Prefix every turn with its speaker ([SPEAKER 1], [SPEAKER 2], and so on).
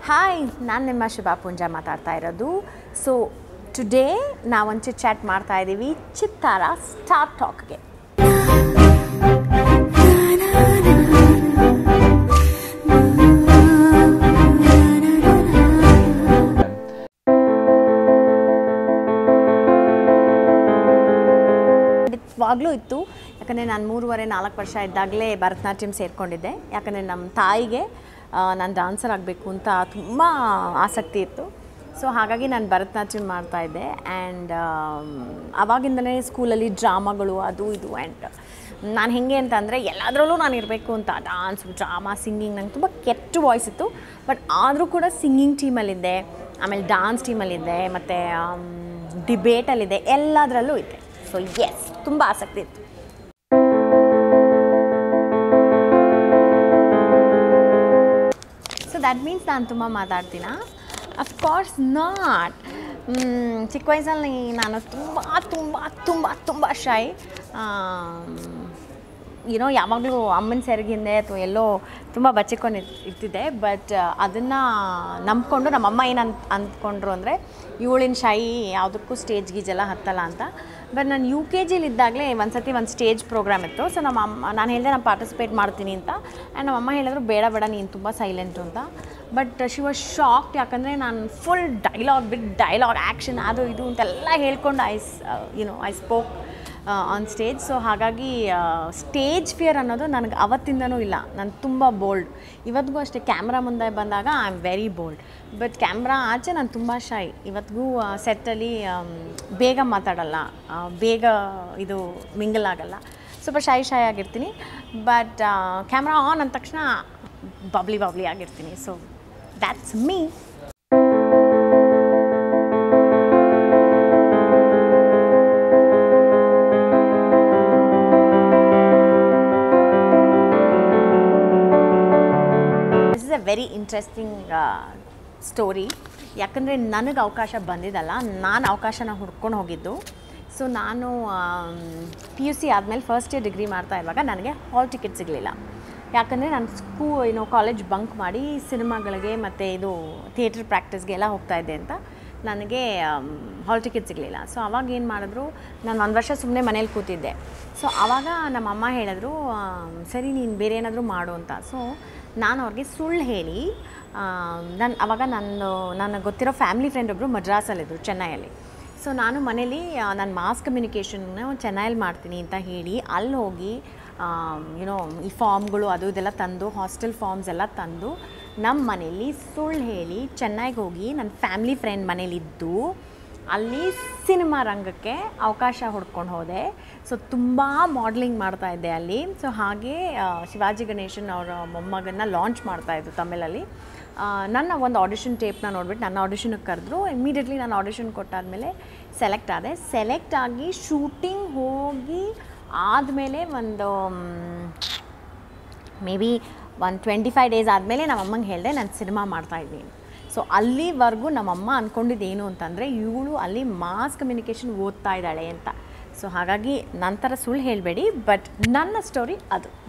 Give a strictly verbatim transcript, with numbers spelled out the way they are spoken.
[SPEAKER 1] Hi, ನಾನು ನಿಮ್ಮ ಶುಭಾ ಪುಂಜಾ ಮಾತಾಡ್ತಾ ಇರೋದು. ಸೊ ಟುಡೇ ನಾವೊಂದು ಚಿಟ್ ಚಾಟ್ ಮಾಡ್ತಾ ಇದ್ದೀವಿ ಚಿತ್ತಾರ ಸ್ಟಾರ್ ಟಾಕ್ಗೆ. ವಾಗಲೂ ಇತ್ತು, ಯಾಕಂದರೆ ನಾನು ಮೂರುವರೆ ನಾಲ್ಕು ವರ್ಷ ಇದ್ದಾಗಲೇ ಭರತನಾಟ್ಯಂ ಸೇರಿಕೊಂಡಿದ್ದೆ. ಯಾಕಂದರೆ ನಮ್ಮ ತಾಯಿಗೆ ನಾನು ಡ್ಯಾನ್ಸರ್ ಆಗಬೇಕು ಅಂತ ತುಂಬ ಆಸಕ್ತಿ ಇತ್ತು. ಸೊ ಹಾಗಾಗಿ ನಾನು ಭರತನಾಟ್ಯಂ ಮಾಡ್ತಾಯಿದ್ದೆ. ಆ್ಯಂಡ್ ಆವಾಗಿಂದಲೇ ಸ್ಕೂಲಲ್ಲಿ ಡ್ರಾಮಾಗಳು ಅದು ಇದು. ಆ್ಯಂಡ್ ನಾನು ಹೇಗೆ ಅಂತಂದರೆ ಎಲ್ಲದರಲ್ಲೂ ನಾನು ಇರಬೇಕು ಅಂತ, ಡ್ಯಾನ್ಸ್, ಡ್ರಾಮಾ, ಸಿಂಗಿಂಗ್. ನಂಗೆ ತುಂಬ ಕೆಟ್ಟ ವಾಯ್ಸ್ ಇತ್ತು, ಬಟ್ ಆದರೂ ಕೂಡ ಸಿಂಗಿಂಗ್ ಟೀಮಲ್ಲಿದ್ದೆ, ಆಮೇಲೆ ಡ್ಯಾನ್ಸ್ ಟೀಮಲ್ಲಿದ್ದೆ, ಮತ್ತು ಡಿಬೇಟಲ್ಲಿದ್ದೆ, ಎಲ್ಲದರಲ್ಲೂ ಇದ್ದೆ. ಸೊ ಎಸ್, ತುಂಬ ಆಸಕ್ತಿ ಇತ್ತು. ಸೊ ದ್ಯಾಟ್ ಮೀನ್ಸ್ ನಾನು ತುಂಬ ಮಾತಾಡ್ತೀನ? Of course not. ಚಿಕ್ಕ ವಯಸ್ಸಲ್ಲಿ ನಾನು ತುಂಬ ತುಂಬ ತುಂಬ ತುಂಬ ಶೈ. ಏನೋ ಯಾವಾಗಲೂ ಅಮ್ಮನ ಸೆರಗಿಂದೆ ಅಥವಾ ಎಲ್ಲೋ ತುಂಬ ಬಚ್ಚಿಕೊಂಡು ಇರ್ತಿದ್ದೆ. ಬಟ್ ಅದನ್ನು ನಂಬ್ಕೊಂಡು ನಮ್ಮಮ್ಮ ಏನು ಅಂತ ಅಂದ್ಕೊಂಡ್ರು ಅಂದರೆ ಇವಳಿನ ಶೈ ಯಾವುದಕ್ಕೂ ಸ್ಟೇಜ್ ಗೀಜೆಲ್ಲ ಹತ್ತಲ್ಲ ಅಂತ. ಬಟ್ ನಾನು ಯು ಕೆ ಜಿಲಿದ್ದಾಗಲೇ ಒಂದು ಸತಿ ಒಂದು ಸ್ಟೇಜ್ ಪ್ರೋಗ್ರಾಮ್ ಇತ್ತು. ಸೊ ನಮ್ಮ ಅಮ್ಮ, ನಾನು ಹೇಳಿದೆ ನಾನು ಪಾರ್ಟಿಸಿಪೇಟ್ ಮಾಡ್ತೀನಿ ಅಂತ. ಆ್ಯಂಡ್ ನಮ್ಮಮ್ಮ ಹೇಳಿದ್ರು ಬೇಡ ಬೇಡ ನೀನು ತುಂಬ ಸೈಲೆಂಟು ಅಂತ. ಬಟ್ ಶಿ ವಾಸ್ ಶಾಕ್ಡ್, ಯಾಕಂದರೆ ನಾನು full dialogue, big dialogue, action, ಅದು ಇದು ಅಂತೆಲ್ಲ ಹೇಳ್ಕೊಂಡು I you know I spoke on stage. So ಹಾಗಾಗಿ ಸ್ಟೇಜ್ ಫಿಯರ್ ಅನ್ನೋದು ನನಗೆ ಅವತ್ತಿಂದನೂ ಇಲ್ಲ. ನಾನು ತುಂಬ ಬೋಲ್ಡ್. ಇವತ್ತಿಗೂ ಅಷ್ಟೇ, ಕ್ಯಾಮ್ರಾ ಮುಂದೆ ಬಂದಾಗ I am very bold. But camera ಆಚೆ ನಾನು ತುಂಬ ಶೈ. ಇವತ್ತಿಗೂ ಸೆಟ್ಟಲ್ಲಿ ಬೇಗ ಮಾತಾಡಲ್ಲ, ಬೇಗ ಇದು ಮಿಂಗಲ್ ಆಗಲ್ಲ, ಸ್ವಲ್ಪ ಶೈ ಶೈ ಆಗಿರ್ತೀನಿ. ಬಟ್ ಕ್ಯಾಮ್ರಾ ಆನ್ ಅಂದ ತಕ್ಷಣ ಬಬ್ಲಿ ಬಬ್ಲಿ ಆಗಿರ್ತೀನಿ. So that's me. Very interesting story. ಯಾಕಂದರೆ ನನಗೆ ಅವಕಾಶ ಬಂದಿದ್ದಲ್ಲ, ನಾನು ಅವಕಾಶನ ಹುಡ್ಕೊಂಡು ಹೋಗಿದ್ದು. ಸೊ ನಾನು ಪಿ ಯು ಸಿ ಆದಮೇಲೆ ಫಸ್ಟ್ ಇಯರ್ ಡಿಗ್ರಿ ಮಾಡ್ತಾ ಇರುವಾಗ ನನಗೆ ಹಾಲ್ ಟಿಕೆಟ್ ಸಿಗಲಿಲ್ಲ. ಯಾಕಂದರೆ ನಾನು ಸ್ಕೂ ಏನೋ ಕಾಲೇಜ್ ಬಂಕ್ ಮಾಡಿ ಸಿನಿಮಾಗಳಿಗೆ ಮತ್ತು ಇದು ಥಿಯೇಟ್ರ್ ಪ್ರಾಕ್ಟೀಸ್ಗೆಲ್ಲ ಹೋಗ್ತಾಯಿದ್ದೆ ಅಂತ ನನಗೆ ಹಾಲ್ ಟಿಕೆಟ್ ಸಿಗಲಿಲ್ಲ. ಸೊ ಅವಾಗ ಏನು ಮಾಡಿದ್ರು, ನಾನು ಒಂದು ವರ್ಷ ಸುಮ್ಮನೆ ಮನೇಲಿ ಕೂತಿದ್ದೆ. ಸೊ ಆವಾಗ ನಮ್ಮಮ್ಮ ಹೇಳಿದ್ರು, ಸರಿ ನೀನು ಬೇರೆ ಏನಾದರೂ ಮಾಡು ಅಂತ. ಸೊ ನಾನು ಅವ್ರಿಗೆ ಸುಳ್ಳು ಹೇಳಿ, ನಾನು ಆವಾಗ ನಾನು ನನಗೆ ಗೊತ್ತಿರೋ ಫ್ಯಾಮಿಲಿ ಫ್ರೆಂಡ್ ಒಬ್ಬರು ಮದ್ರಾಸಲ್ಲಿದ್ದರು, ಚೆನ್ನೈಯಲ್ಲಿ. ಸೊ ನಾನು ಮನೇಲಿ ನಾನು ಮಾಸ್ ಕಮ್ಯುನಿಕೇಷನ್ನ ಚೆನ್ನೈಯಲ್ಲಿ ಮಾಡ್ತೀನಿ ಅಂತ ಹೇಳಿ ಅಲ್ಲಿ ಹೋಗಿ ಯುನೋ ಈ ಫಾರ್ಮ್ಗಳು ಅದು ಇದೆಲ್ಲ ತಂದು, ಹಾಸ್ಟೆಲ್ ಫಾರ್ಮ್ಸ್ ಎಲ್ಲ ತಂದು ನಮ್ಮ ಮನೇಲಿ ಸುಳ್ಳು ಹೇಳಿ ಚೆನ್ನೈಗೆ ಹೋಗಿ ನನ್ನ ಫ್ಯಾಮಿಲಿ ಫ್ರೆಂಡ್ ಮನೇಲಿದ್ದು ಅಲ್ಲಿ ಸಿನಿಮಾ ರಂಗಕ್ಕೆ ಅವಕಾಶ ಹುಡ್ಕೊಂಡು ಹೋದೆ. ಸೊ ತುಂಬ ಮಾಡಲಿಂಗ್ ಮಾಡ್ತಾಯಿದ್ದೆ ಅಲ್ಲಿ. ಸೊ ಹಾಗೆ ಶಿವಾಜಿ ಗಣೇಶನ್ ಅವರ ಮೊಮ್ಮಗನ್ನ ಲಾಂಚ್ ಮಾಡ್ತಾಯಿದ್ರು ತಮಿಳಲ್ಲಿ. ನನ್ನ ಒಂದು ಆಡಿಷನ್ ಟೇಪ್ನ ನೋಡ್ಬಿಟ್ಟು ನನ್ನ ಆಡಿಷನ್ಗೆ ಕರೆದ್ರು. ಇಮಿಡಿಯೇಟ್ಲಿ ನಾನು ಆಡಿಷನ್ ಕೊಟ್ಟಾದಮೇಲೆ ಸೆಲೆಕ್ಟ್ ಆದೆ. ಸೆಲೆಕ್ಟ್ ಆಗಿ ಶೂಟಿಂಗ್ ಹೋಗಿ ಆದಮೇಲೆ ಒಂದು ಮೇ ಬಿ ಒಂದು ಟ್ವೆಂಟಿ ಫೈವ್ ಡೇಸ್ ಆದಮೇಲೆ ನಮ್ಮಮ್ಮಂಗೆ ಹೇಳಿದೆ ನಾನು ಸಿನಿಮಾ ಮಾಡ್ತಾಯಿದ್ದೀನಿ. ಸೊ ಅಲ್ಲಿವರೆಗೂ ನಮ್ಮಮ್ಮ ಅಂದ್ಕೊಂಡಿದ್ದೇನು ಅಂತಂದರೆ ಇವಳು ಅಲ್ಲಿ ಮಾಸ್ ಕಮ್ಯುನಿಕೇಷನ್ ಓದ್ತಾ ಇದ್ದಾಳೆ ಅಂತ. ಸೊ ಹಾಗಾಗಿ ನಂತರ ಸುಳ್ಳು ಹೇಳಬೇಡಿ, ಬಟ್ ನನ್ನ ಸ್ಟೋರಿ ಅದು.